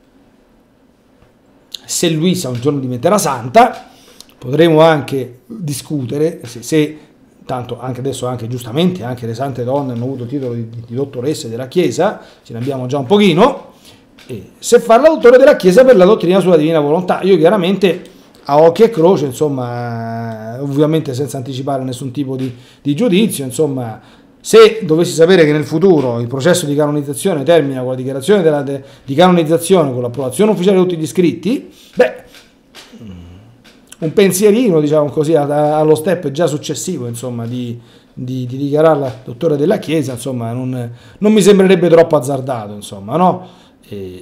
Se Luisa un giorno diventerà santa, potremo anche discutere se, se tanto anche adesso, anche giustamente, anche le sante donne hanno avuto il titolo di, di dottoresse della Chiesa, ce ne abbiamo già un pochino, e se farla dottore della Chiesa per la dottrina sulla divina volontà. Io chiaramente, a occhio e croce, insomma, ovviamente senza anticipare nessun tipo di, di giudizio, insomma, se dovessi sapere che nel futuro il processo di canonizzazione termina con la dichiarazione della, de, di canonizzazione, con l'approvazione ufficiale di tutti gli iscritti, beh, un pensierino, diciamo così, allo step già successivo, insomma, di, di, di dichiararla dottore della Chiesa, insomma, non, non mi sembrerebbe troppo azzardato, insomma, no? E...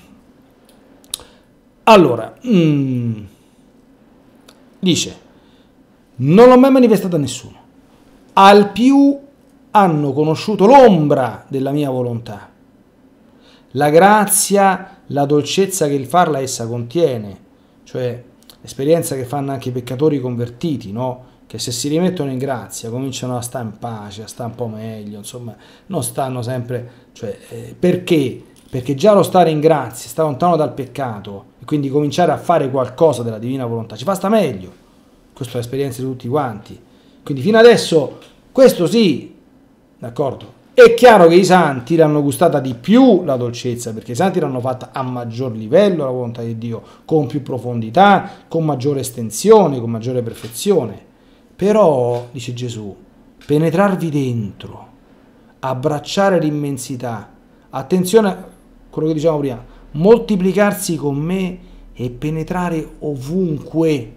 Allora, mm, dice, non l'ho mai manifestata a nessuno, al più hanno conosciuto l'ombra della mia volontà, la grazia, la dolcezza che il farla essa contiene, cioè l'esperienza che fanno anche i peccatori convertiti, no? Che se si rimettono in grazia cominciano a stare in pace, a stare un po' meglio, insomma, non stanno sempre, cioè, eh, perché? Perché già lo stare in grazia, stare lontano dal peccato e quindi cominciare a fare qualcosa della divina volontà ci fa sta meglio. Questa è l'esperienza di tutti quanti. Quindi fino adesso questo sì, d'accordo? È chiaro che i santi l'hanno gustata di più la dolcezza, perché i santi l'hanno fatta a maggior livello la volontà di Dio, con più profondità, con maggiore estensione, con maggiore perfezione. Però, dice Gesù, penetrarvi dentro, abbracciare l'immensità, attenzione a quello che diciamo prima, moltiplicarsi con me e penetrare ovunque.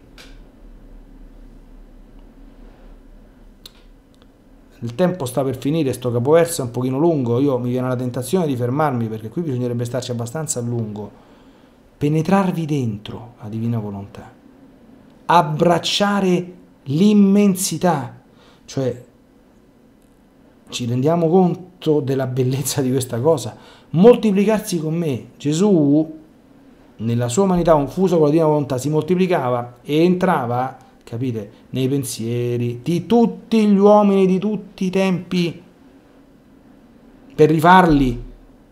Il tempo sta per finire, sto capoverso è un pochino lungo, io mi viene la tentazione di fermarmi perché qui bisognerebbe starci abbastanza a lungo. Penetrarvi dentro la divina volontà, abbracciare l'immensità, cioè ci rendiamo conto della bellezza di questa cosa, moltiplicarsi con me. Gesù nella sua umanità confusa con la divina volontà si moltiplicava e entrava, capite, nei pensieri di tutti gli uomini di tutti i tempi per rifarli,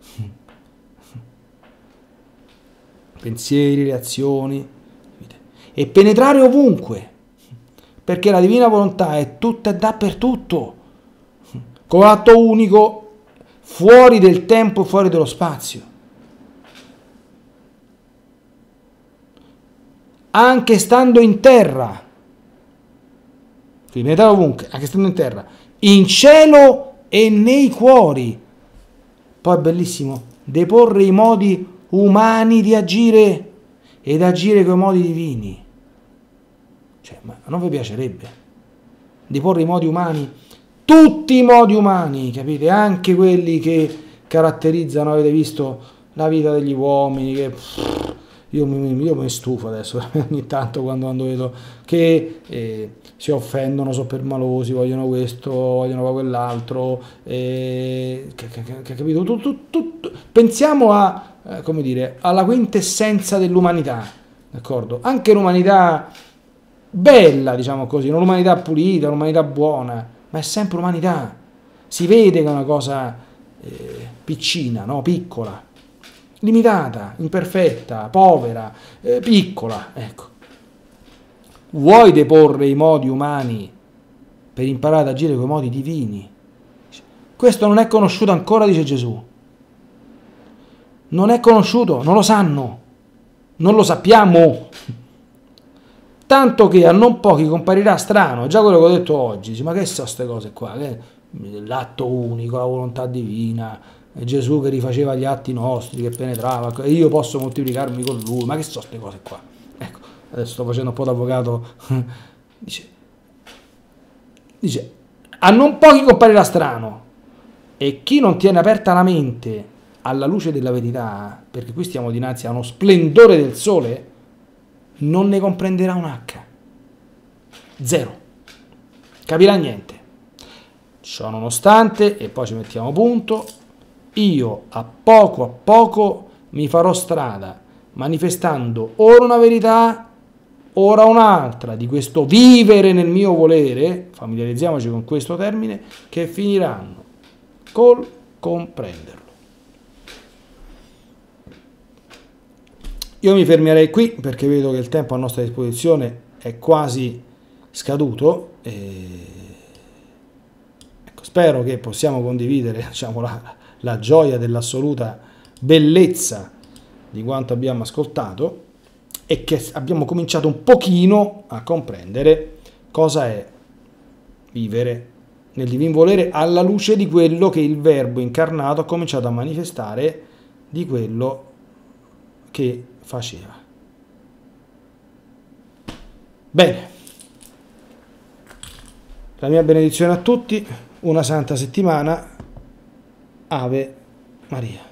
pensieri, le azioni, capite? E penetrare ovunque, perché la divina volontà è tutta e dappertutto, con l'atto unico, fuori del tempo e fuori dello spazio. Anche stando in terra, quindi penetrare ovunque, anche stando in terra, in cielo e nei cuori. Poi è bellissimo, deporre i modi umani di agire ed agire con i modi divini. Cioè, ma non vi piacerebbe deporre i modi umani? Tutti i modi umani, capite? Anche quelli che caratterizzano, avete visto, la vita degli uomini, che pff, io, mi, io mi stufo adesso ogni tanto quando vedo che eh, si offendono, sono permalosi, vogliono questo, vogliono quell'altro, eh, che, che, che, capito? Tutto, tutto. Pensiamo a, eh, come dire, alla quintessenza dell'umanità, d'accordo? Anche l'umanità bella, diciamo così, non l'umanità pulita, l'umanità buona, ma è sempre umanità. Si vede che è una cosa eh, piccina, no? Piccola, limitata, imperfetta, povera, eh, piccola, ecco. Vuoi deporre i modi umani per imparare ad agire con i modi divini? Questo non è conosciuto ancora, dice Gesù. Non è conosciuto, non lo sanno, non lo sappiamo. Tanto che a non pochi comparirà strano, già quello che ho detto oggi, dice, ma che sono queste cose qua? L'atto unico, la volontà divina, Gesù che rifaceva gli atti nostri, che penetrava, e io posso moltiplicarmi con lui, ma che sono queste cose qua? Ecco, adesso sto facendo un po' d'avvocato, dice, dice, a non pochi comparirà strano, e chi non tiene aperta la mente alla luce della verità, perché qui stiamo dinanzi a uno splendore del sole, non ne comprenderà un H. Zero. Capirà niente. Ciò nonostante, e poi ci mettiamo punto, io a poco a poco mi farò strada, manifestando ora una verità, ora un'altra, di questo vivere nel mio volere, familiarizziamoci con questo termine, che finiranno col comprenderlo. Io mi fermerei qui perché vedo che il tempo a nostra disposizione è quasi scaduto. E... ecco, spero che possiamo condividere, diciamo, la, la gioia dell'assoluta bellezza di quanto abbiamo ascoltato e che abbiamo cominciato un pochino a comprendere cosa è vivere nel divin volere alla luce di quello che il Verbo incarnato ha cominciato a manifestare, di quello che faceva. Bene, la mia benedizione a tutti, una santa settimana, Ave Maria.